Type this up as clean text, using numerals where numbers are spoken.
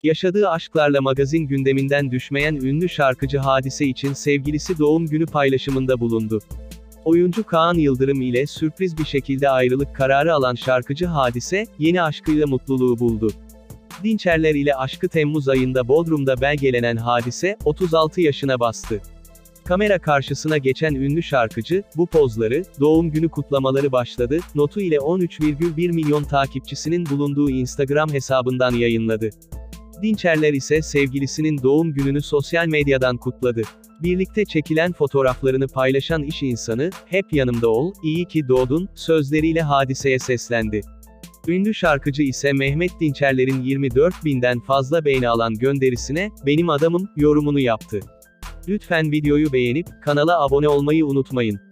Yaşadığı aşklarla magazin gündeminden düşmeyen ünlü şarkıcı Hadise için sevgilisi doğum günü paylaşımında bulundu. Oyuncu Kaan Yıldırım ile sürpriz bir şekilde ayrılık kararı alan şarkıcı Hadise, yeni aşkıyla mutluluğu buldu. Dinçerler ile aşkı Temmuz ayında Bodrum'da belgelenen Hadise, 36 yaşına bastı. Kamera karşısına geçen ünlü şarkıcı, bu pozları, doğum günü kutlamaları başladı, notu ile 13,1 milyon takipçisinin bulunduğu Instagram hesabından yayınladı. Dinçerler ise sevgilisinin doğum gününü sosyal medyadan kutladı. Birlikte çekilen fotoğraflarını paylaşan iş insanı, "Hep yanımda ol, iyi ki doğdun" sözleriyle Hadise'ye seslendi. Ünlü şarkıcı ise Mehmet Dinçerler'in 24.000'den fazla beğeni alan gönderisine, "Benim adamım" yorumunu yaptı. Lütfen videoyu beğenip, kanala abone olmayı unutmayın.